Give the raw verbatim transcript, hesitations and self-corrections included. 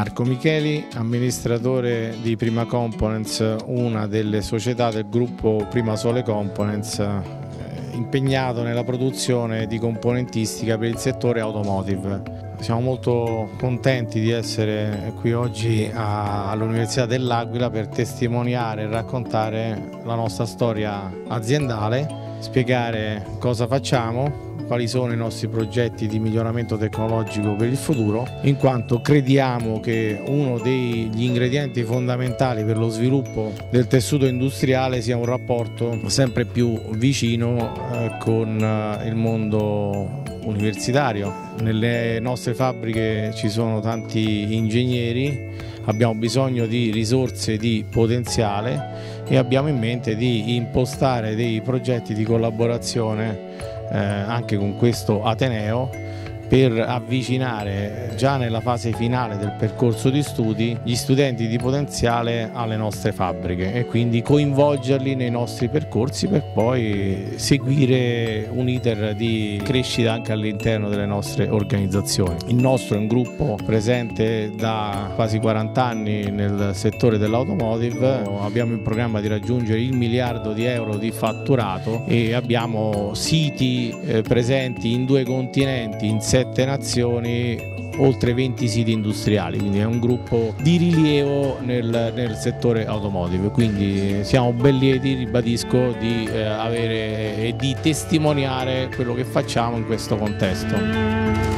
Marco Micheli, amministratore di Prima Components, una delle società del gruppo Prima Sole Components, eh, impegnato nella produzione di componentistica per il settore automotive. Siamo molto contenti di essere qui oggi all'Università dell'Aquila per testimoniare e raccontare la nostra storia aziendale, spiegare cosa facciamo, quali sono i nostri progetti di miglioramento tecnologico per il futuro, in quanto crediamo che uno degli ingredienti fondamentali per lo sviluppo del tessuto industriale sia un rapporto sempre più vicino eh, con eh, il mondo universitario. Nelle nostre fabbriche ci sono tanti ingegneri, abbiamo bisogno di risorse di potenziale e abbiamo in mente di impostare dei progetti di collaborazione Eh, anche con questo Ateneo per avvicinare già nella fase finale del percorso di studi gli studenti di potenziale alle nostre fabbriche e quindi coinvolgerli nei nostri percorsi per poi seguire un iter di crescita anche all'interno delle nostre organizzazioni. Il nostro è un gruppo presente da quasi quaranta anni nel settore dell'automotive, abbiamo in programma di raggiungere il miliardo di euro di fatturato e abbiamo siti eh, presenti in due continenti, in sette nazioni, oltre venti siti industriali, quindi è un gruppo di rilievo nel, nel settore automotive, quindi siamo ben lieti, ribadisco, di eh, avere e di testimoniare quello che facciamo in questo contesto.